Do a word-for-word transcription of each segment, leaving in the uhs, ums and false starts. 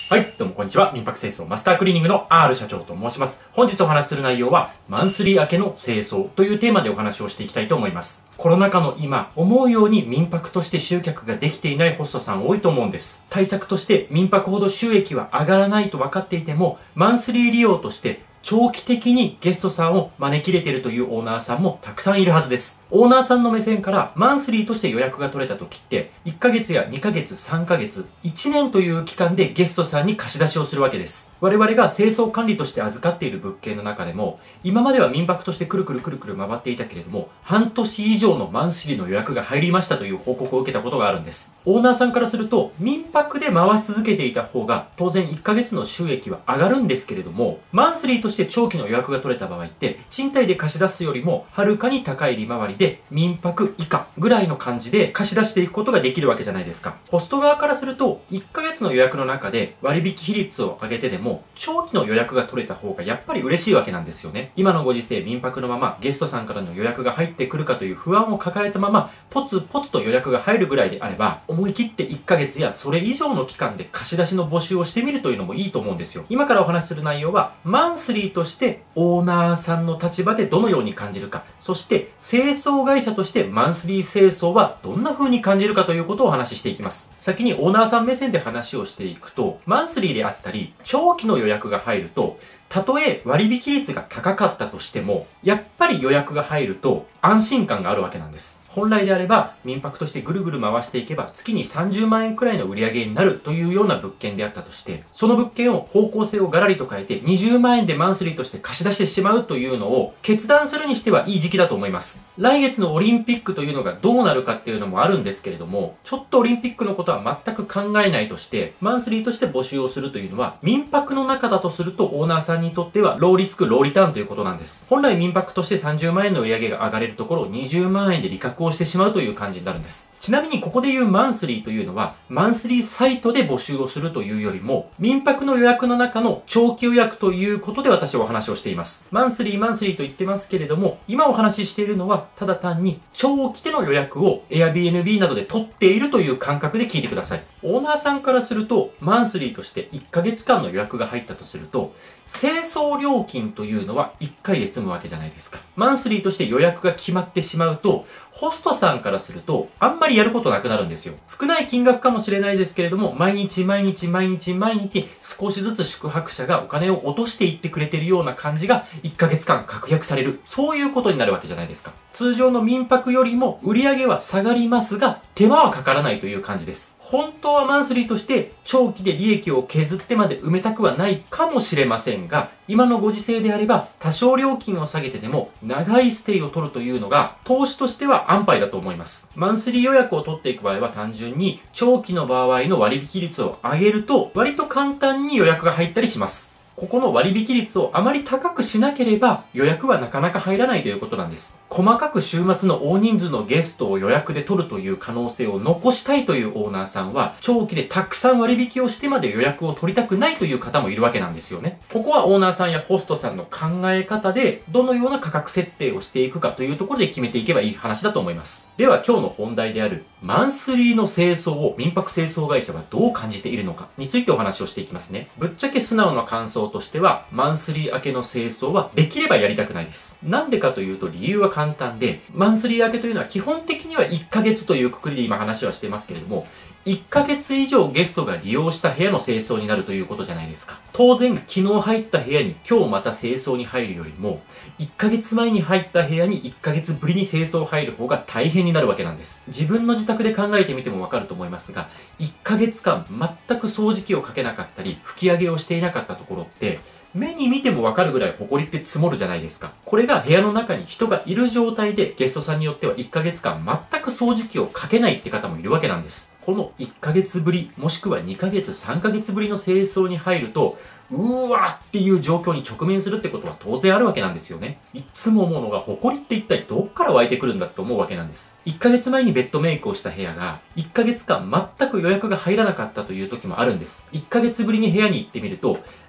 はい、どうもこんにちは。民泊清掃マスタークリーニングの R 社長と申します。本日お話しする内容は、マンスリー明けの清掃というテーマでお話をしていきたいと思います。コロナ禍の今、思うように民泊として集客ができていないホストさん多いと思うんです。対策として民泊ほど収益は上がらないと分かっていても、マンスリー利用として長期的にゲストさんを招き入れているというオーナーさんもたくさんいるはずです。オーナーさんの目線からマンスリーとして予約が取れた時って、いっかげつやにかげつ、さんかげつ、いちねんという期間でゲストさんに貸し出しをするわけです。我々が清掃管理として預かっている物件の中でも、今までは民泊としてくるくるくるくる回っていたけれども、半年以上のマンスリーの予約が入りましたという報告を受けたことがあるんです。オーナーさんからすると、民泊で回し続けていた方が、当然いっかげつの収益は上がるんですけれども、マンスリーとして長期の予約が取れた場合って、賃貸で貸し出すよりも、はるかに高い利回りで、民泊以下ぐらいの感じで貸し出していくことができるわけじゃないですか。ホスト側からすると、いっかげつの予約の中で割引比率を上げてでも、長期の予約が取れた方がやっぱり嬉しいわけなんですよね。今のご時世、民泊のままゲストさんからの予約が入ってくるかという不安を抱えたまま、ポツポツと予約が入るぐらいであれば、思い切っていっかげつやそれ以上の期間で貸し出しの募集をしてみるというのもいいと思うんですよ。今からお話しする内容は、マンスリーとしてオーナーさんの立場でどのように感じるか、そして清掃会社としてマンスリー清掃はどんな風に感じるかということをお話ししていきます。先にオーナーさん目線で話をしていくと、マンスリーであったり、長期の予約が入ると、たとえ割引率が高かったとしても、やっぱり予約が入ると安心感があるわけなんです。本来であれば民泊としてぐるぐる回していけば月にさんじゅうまんえんくらいの売り上げになるというような物件であったとして、その物件を方向性をガラリと変えてにじゅうまんえんでマンスリーとして貸し出してしまうというのを決断するにしてはいい時期だと思います。来月のオリンピックというのがどうなるかっていうのもあるんですけれども、ちょっとオリンピックのことは全く考えないとして、マンスリーとして募集をするというのは民泊の中だとするとオーナーさんにとってはローリスクローリターンということなんです。本来民泊としてさんじゅうまんえんの売り上げが上がれるところをにじゅうまんえんで利確をしてしまうという感じになるんです。ちなみにここで言うマンスリーというのは、マンスリーサイトで募集をするというよりも、民泊の予約の中の長期予約ということで私はお話をしています。マンスリーマンスリーと言ってますけれども、今お話ししているのは、ただ単に長期での予約を Airbnb などで取っているという感覚で聞いてください。オーナーさんからすると、マンスリーとしていっかげつかんの予約が入ったとすると、清掃料金というのはいっかいで済むわけじゃないですか。マンスリーとして予約が決まってしまうと、ホストさんからすると、あんまりやることなくなるんですよ。少ない金額かもしれないですけれども、毎日毎日毎日毎日少しずつ宿泊者がお金を落としていってくれているような感じがいっかげつかん確約される。そういうことになるわけじゃないですか。通常の民泊よりも売り上げは下がりますが、手間はかからないという感じです。本当はマンスリーとして長期で利益を削ってまで埋めたくはないかもしれませんが、今のご時世であれば多少料金を下げてでも長いステイを取るというのが投資としては安牌だと思います。マンスリー予約を取っていく場合は単純に長期の場合の割引率を上げると割と簡単に予約が入ったりします。ここの割引率をあまり高くしなければ予約はなかなか入らないということなんです。細かく週末の大人数のゲストを予約で取るという可能性を残したいというオーナーさんは、長期でたくさん割引をしてまで予約を取りたくないという方もいるわけなんですよね。ここはオーナーさんやホストさんの考え方で、どのような価格設定をしていくかというところで決めていけばいい話だと思います。では今日の本題である、マンスリーの清掃を民泊清掃会社はどう感じているのかについてお話をしていきますね。ぶっちゃけ素直な感想としては、マンスリー明けの清掃はできればやりたくないです。なんでかというと理由は簡単で、マンスリー明けというのは基本的にはいっかげつという括りで今話はしてますけれども、いっかげつ以上ゲストが利用した部屋の清掃になるということじゃないですか。当然、昨日入った部屋に今日また清掃に入るよりも、いっかげつまえに入った部屋にいっかげつぶりに清掃入る方が大変になるわけなんです。自分の自宅で考えてみてもわかると思いますが、いっかげつかん全く掃除機をかけなかったり、拭き上げをしていなかったところって、目に見てもわかるぐらい埃って積もるじゃないですか。これが部屋の中に人がいる状態でゲストさんによってはいっかげつかん全く掃除機をかけないって方もいるわけなんです。このいっかげつぶり、もしくはにかげつ、さんかげつぶりの清掃に入ると、うーわっていう状況に直面するってことは当然あるわけなんですよね。いつも思うのが、埃って一体どっから湧いてくるんだって思うわけなんです。いっかげつまえにベッドメイクをした部屋が、いっかげつかん全く予約が入らなかったという時もあるんです。いっかげつぶりに部屋に行ってみると、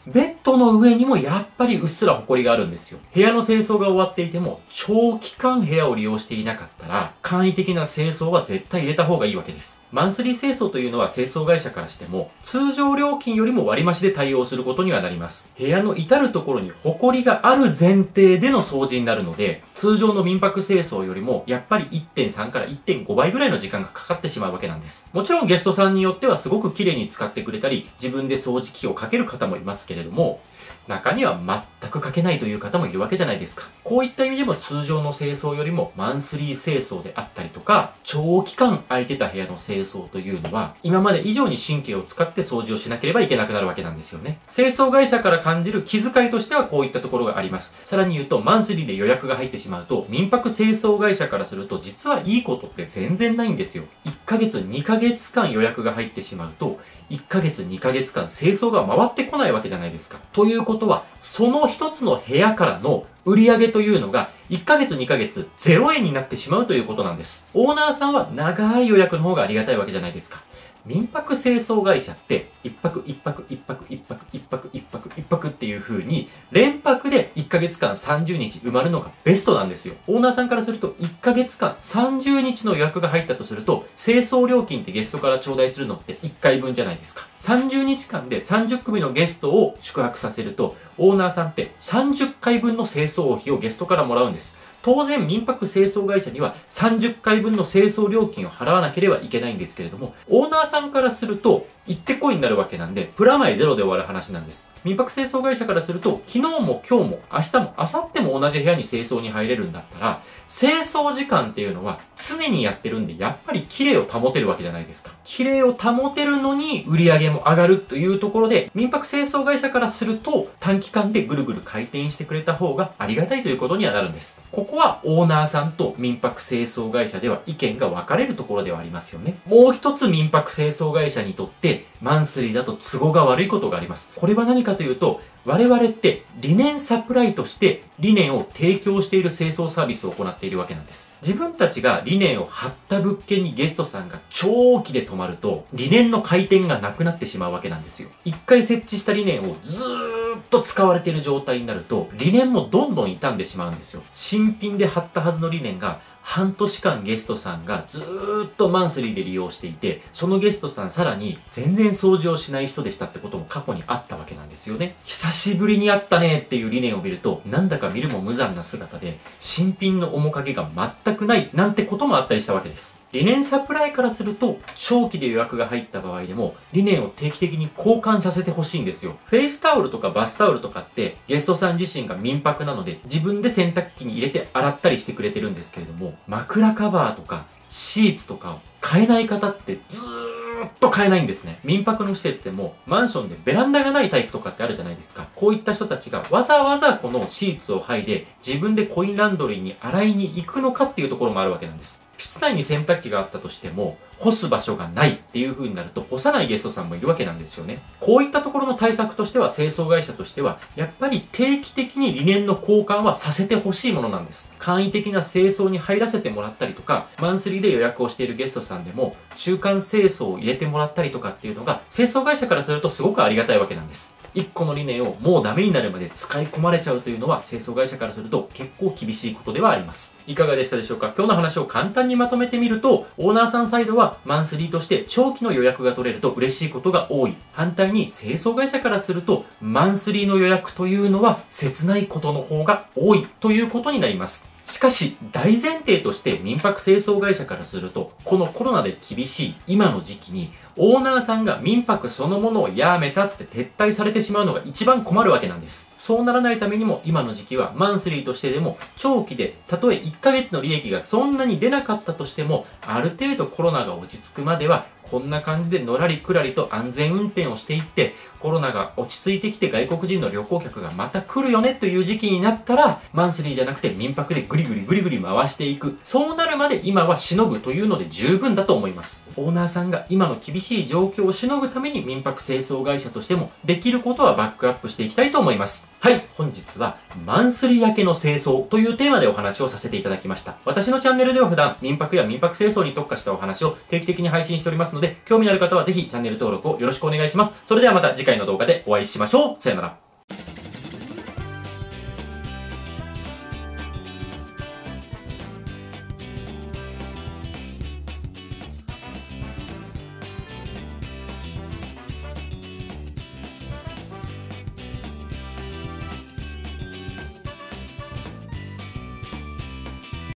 ベッドの上にもやっぱりうっすら埃があるんですよ。部屋の清掃が終わっていても、長期間部屋を利用していなかったら、簡易的な清掃は絶対入れた方がいいわけです。マンスリー清掃というのは清掃会社からしても、通常料金よりも割増で対応することにはなります。部屋の至るところに埃がある前提での掃除になるので、通常の民泊清掃よりも、やっぱり いってんさん から いってんご 倍ぐらいの時間がかかってしまうわけなんです。もちろんゲストさんによってはすごく綺麗に使ってくれたり、自分で掃除機をかける方もいますけれども、中には全くかけないという方もいるわけじゃないですか。こういった意味でも通常の清掃よりもマンスリー清掃であったりとか、長期間空いてた部屋の清掃というのは、今まで以上に神経を使って掃除をしなければいけなくなるわけなんですよね。清掃会社から感じる気遣いとしてはこういったところがあります。さらに言うと、マンスリーで予約が入ってしまうと、民泊清掃会社からすると実はいいことって全然ないんですよ。いっかげつ、にかげつかん予約が入ってしまうと、いっかげつ、にかげつかん清掃が回ってこないわけじゃないですか。ということは、その一つの部屋からの売り上げというのが、いっかげつ、にかげつ、ゼロえんになってしまうということなんです。オーナーさんは長い予約の方がありがたいわけじゃないですか。民泊清掃会社って、一泊一泊一泊一泊一泊一泊一泊っていう風に、連泊でいっかげつかんさんじゅうにち埋まるのがベストなんですよ。オーナーさんからすると、いっかげつかんさんじゅうにちの予約が入ったとすると、清掃料金ってゲストから頂戴するのっていっかいぶんじゃないですか。さんじゅうにちかんでさんじゅっくみのゲストを宿泊させると、オーナーさんってさんじゅっかいぶんの清掃費をゲストからもらうんです。当然民泊清掃会社にはさんじゅっかいぶんの清掃料金を払わなければいけないんですけれども、オーナーさんからすると行ってこいになるわけなんで、プラマイゼロで終わる話なんです。民泊清掃会社からすると、昨日も今日も明日も明後日も同じ部屋に清掃に入れるんだったら、清掃時間っていうのは常にやってるんで、やっぱり綺麗を保てるわけじゃないですか。綺麗を保てるのに売り上げも上がるというところで、民泊清掃会社からすると短期間でぐるぐる回転してくれた方がありがたいということにはなるんです。ここはオーナーさんと民泊清掃会社では意見が分かれるところではありますよね。もう一つ民泊清掃会社にとってマンスリーだと都合が悪いことがあります。これは何かというと、我々ってリネンサプライとしてリネンを提供している清掃サービスを行っているわけなんです。自分たちがリネンを貼った物件にゲストさんが長期で泊まると、リネンの回転がなくなってしまうわけなんですよ。一回設置したリネンをずーっと使われている状態になると、リネンもどんどん傷んでしまうんですよ。新品で貼ったはずのリネンが半年間ゲストさんがずーっとマンスリーで利用していて、そのゲストさんさらに全然掃除をしない人でしたってことも過去にあったわけなんですよね。久しぶりに会ったねっていう理念を見ると、なんだか見るも無残な姿で、新品の面影が全くないなんてこともあったりしたわけです。リネンサプライからすると、長期で予約が入った場合でも、リネンを定期的に交換させてほしいんですよ。フェイスタオルとかバスタオルとかって、ゲストさん自身が民泊なので、自分で洗濯機に入れて洗ったりしてくれてるんですけれども、枕カバーとかシーツとかを買えない方ってずーっと買えないんですね。民泊の施設でもマンションでベランダがないタイプとかってあるじゃないですか。こういった人たちがわざわざこのシーツを剥いで自分でコインランドリーに洗いに行くのかっていうところもあるわけなんです。室内に洗濯機があったとしても干す場所がないっていう風になると干さないゲストさんもいるわけなんですよね。こういったところの対策としては清掃会社としてはやっぱり定期的にリネンの交換はさせてほしいものなんです。簡易的な清掃に入らせてもらったりとか、マンスリーで予約をしているゲストさんでも中間清掃を入れてもらったりとかっていうのが清掃会社からするとすごくありがたいわけなんです。いっこの理念をもうダメになるまで使い込まれちゃうというのは清掃会社からすると結構厳しいことではあります。いかがでしたでしょうか。今日の話を簡単にまとめてみると、オーナーさんサイドはマンスリーとして長期の予約が取れると嬉しいことが多い。反対に清掃会社からするとマンスリーの予約というのは切ないことの方が多いということになります。しかし、大前提として民泊清掃会社からすると、このコロナで厳しい今の時期に、オーナーさんが民泊そのものをやめたっつって撤退されてしまうのが一番困るわけなんです。そうならないためにも今の時期はマンスリーとしてでも長期で、たとえいっかげつの利益がそんなに出なかったとしても、ある程度コロナが落ち着くまではこんな感じでのらりくらりと安全運転をしていって、コロナが落ち着いてきて外国人の旅行客がまた来るよねという時期になったら、マンスリーじゃなくて民泊でグリグリグリグリ回していく。そうなるまで今はしのぐというので十分だと思います。オーナーさんが今の厳しい状況をしのぐために民泊清掃会社としてもできることはバックアップしていきたいと思います。はい、本日はマンスリー明けの清掃というテーマでお話をさせていただきました。私のチャンネルでは普段民泊や民泊清掃に特化したお話を定期的に配信しておりますので、興味のある方はぜひチャンネル登録をよろしくお願いします。それではまた次回の動画でお会いしましょう。さよなら。